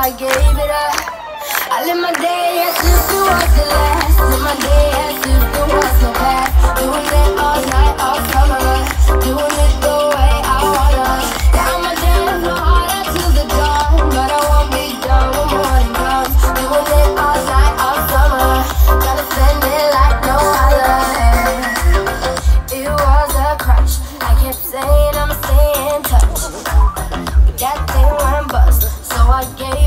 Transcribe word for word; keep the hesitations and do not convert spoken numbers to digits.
I gave it up. I live my day as if it was the last. Live my day as if there was no past. Doing it all night, all summer. Doing it the way I wanna. Yeah, I'ma dance my heart out to the dawn, but I won't be done when morning comes. Doing it all night, all summer. Gotta spend it like no other. It was a crush. I kept saying I'ma stay in touch, but that thing went bust. So I gave